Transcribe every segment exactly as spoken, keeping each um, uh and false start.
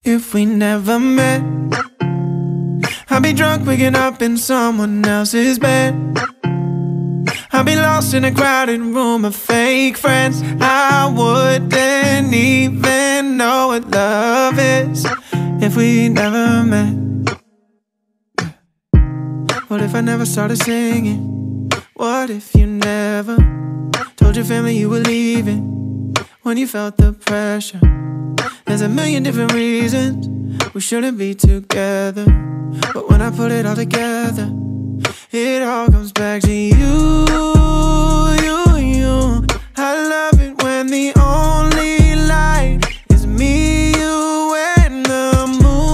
if we never met. I'd be drunk waking up in someone else's bed. I'd be lost in a crowded room of fake friends. I wouldn't even know what love is if we never met. What if I never started singing? What if you never told your family you were leaving when you felt the pressure? There's a million different reasons we shouldn't be together, but when I put it all together, it all comes back to you, you, you. I love it when the only light is me, you, and the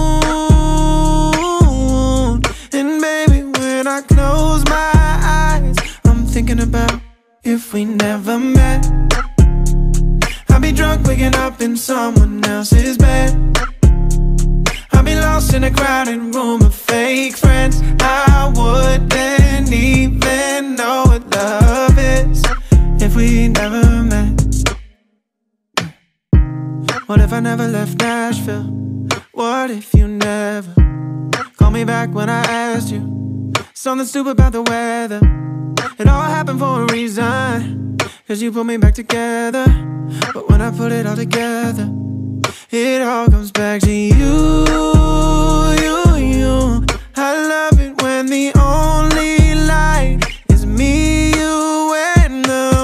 moon. And baby, when I close my eyes, I'm thinking about if we never met. I'd be drunk waking up in someone else's bed. I'd be lost in a crowded room of fake friends. I wouldn't even know what love is if we never met. What if I never left Nashville? What if you never called me back when I asked you something stupid about the weather? It all happened for a reason, 'cause you put me back together. But when I put it all together, it all comes back to you, you, you. I love it when the only light is me, you, and the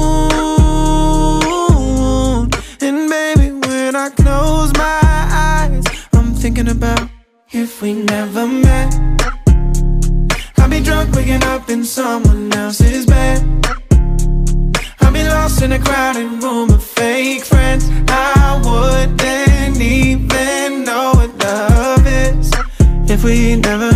moon. And baby, when I close my eyes, I'm thinking about if we never met. I'd be drunk waking up in someone else's bed. I'd be lost in a crowded room of fake friends. I wouldn't even know what love is if we never